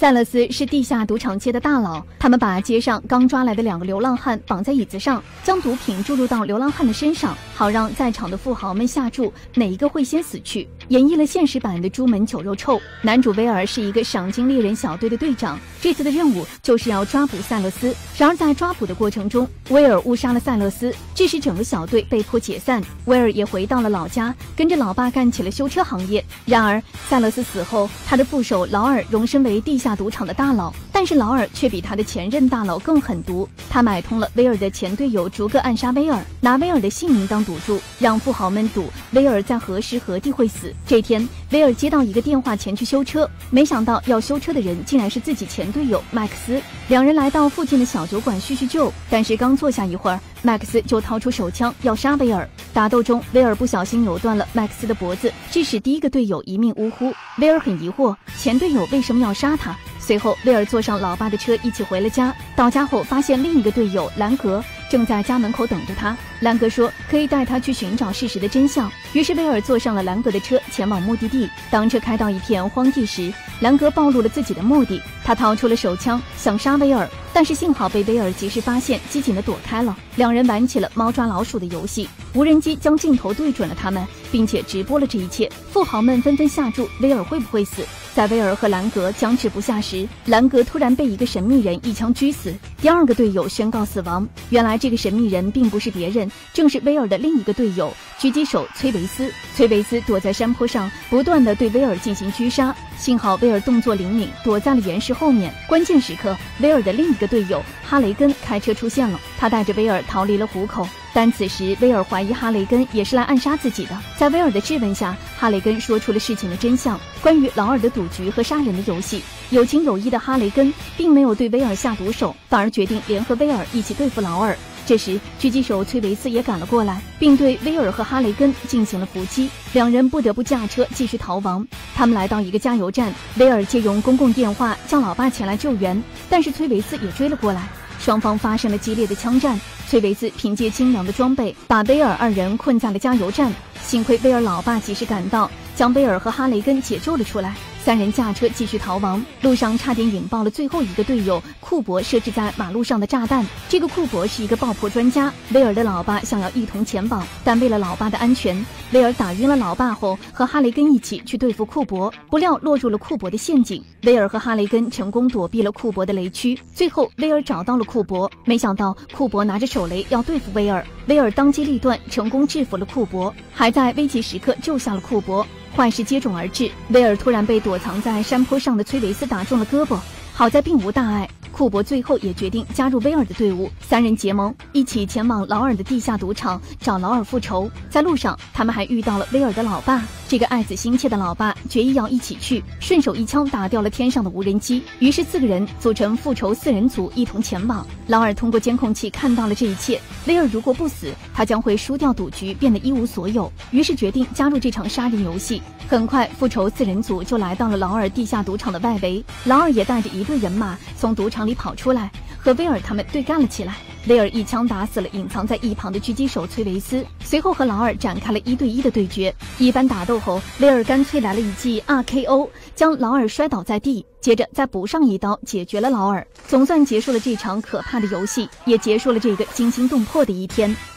塞勒斯是地下赌场界的大佬，他们把街上刚抓来的2个流浪汉绑在椅子上，将毒品注入到流浪汉的身上，好让在场的富豪们下注哪一个会先死去，演绎了现实版的朱门酒肉臭。男主威尔是一个赏金猎人小队的队长，这次的任务就是要抓捕塞勒斯。然而在抓捕的过程中，威尔误杀了塞勒斯，致使整个小队被迫解散。威尔也回到了老家，跟着老爸干起了修车行业。然而塞勒斯死后，他的副手劳尔荣升为地下赌场的大佬，但是劳尔却比他的前任大佬更狠毒。他买通了威尔的前队友，逐个暗杀威尔，拿威尔的性命当赌注，让富豪们赌威尔在何时何地会死。这天，威尔接到一个电话前去修车，没想到要修车的人竟然是自己前队友麦克斯。两人来到附近的小酒馆叙叙旧，但是刚坐下一会儿，麦克斯就掏出手枪要杀威尔。打斗中，威尔不小心扭断了麦克斯的脖子，致使第一个队友一命呜呼。威尔很疑惑，前队友为什么要杀他？随后，威尔坐上老爸的车一起回了家。到家后，发现另一个队友兰格正在家门口等着他。兰格说可以带他去寻找事实的真相，于是威尔坐上了兰格的车前往目的地。当车开到一片荒地时，兰格暴露了自己的目的，他掏出了手枪想杀威尔，但是幸好被威尔及时发现，机警地躲开了。两人玩起了猫抓老鼠的游戏，无人机将镜头对准了他们，并且直播了这一切。富豪们纷纷下注威尔会不会死。在威尔和兰格僵持不下时，兰格突然被一个神秘人一枪狙死，第二个队友宣告死亡。原来这个神秘人并不是别人，正是威尔的另一个队友狙击手崔维斯。崔维斯躲在山坡上，不断地对威尔进行狙杀，幸好威尔动作灵敏，躲在了岩石后面。关键时刻，威尔的另一个队友哈雷根开车出现了，他带着威尔逃离了虎口。但此时威尔怀疑哈雷根也是来暗杀自己的，在威尔的质问下，哈雷根说出了事情的真相，关于劳尔的赌局和杀人的游戏。有情有义的哈雷根并没有对威尔下毒手，反而决定联合威尔一起对付劳尔。这时狙击手崔维斯也赶了过来，并对威尔和哈雷根进行了伏击，两人不得不驾车继续逃亡。他们来到一个加油站，威尔借用公共电话叫老爸前来救援，但是崔维斯也追了过来，双方发生了激烈的枪战。崔维斯凭借精良的装备把威尔二人困在了加油站，幸亏威尔老爸及时赶到，将威尔和哈雷根解救了出来。三人驾车继续逃亡，路上差点引爆了最后一个队友库珀设置在马路上的炸弹。这个库珀是一个爆破专家，威尔的老爸想要一同前往，但为了老爸的安全，威尔打晕了老爸后和哈雷根一起去对付库珀，不料落入了库珀的陷阱。威尔和哈雷根成功躲避了库珀的雷区，最后威尔找到了库珀，没想到库珀拿着手雷要对付威尔，威尔当机立断，成功制服了库珀，还在危急时刻救下了库珀。坏事接踵而至，威尔突然被躲藏在山坡上的崔维斯打中了胳膊，好在并无大碍。库珀最后也决定加入威尔的队伍，三人结盟，一起前往劳尔的地下赌场找劳尔复仇。在路上，他们还遇到了威尔的老爸，这个爱子心切的老爸决意要一起去，顺手一枪打掉了天上的无人机。于是4个人组成复仇4人组一同前往。劳尔通过监控器看到了这一切，威尔如果不死，他将会输掉赌局，变得一无所有，于是决定加入这场杀人游戏。很快，复仇4人组就来到了劳尔地下赌场的外围，劳尔也带着一队人马从赌场里跑出来，和威尔他们对干了起来。威尔一枪打死了隐藏在一旁的狙击手崔维斯，随后和劳尔展开了1对1的对决。一番打斗后，威尔干脆来了一记 RKO， 将劳尔摔倒在地，接着再补上一刀，解决了劳尔。总算结束了这场可怕的游戏，也结束了这个惊心动魄的一天。